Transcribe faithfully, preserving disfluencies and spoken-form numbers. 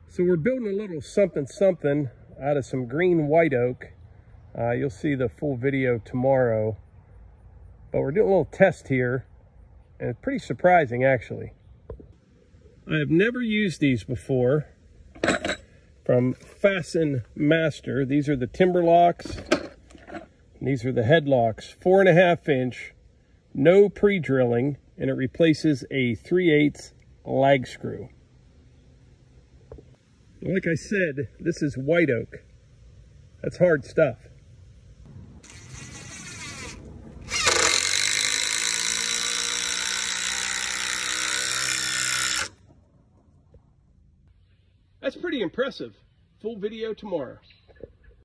So we're building a little something something out of some green white oak. Uh, you'll see the full video tomorrow. But we're doing a little test here, and it's pretty surprising actually. I have never used these before from Fasten Master. These are the timber locks. And these are the head locks, four and a half inch, no pre-drilling, and it replaces a three eighths lag screw. Like I said, this is white oak. That's hard stuff. That's pretty impressive. Full video tomorrow.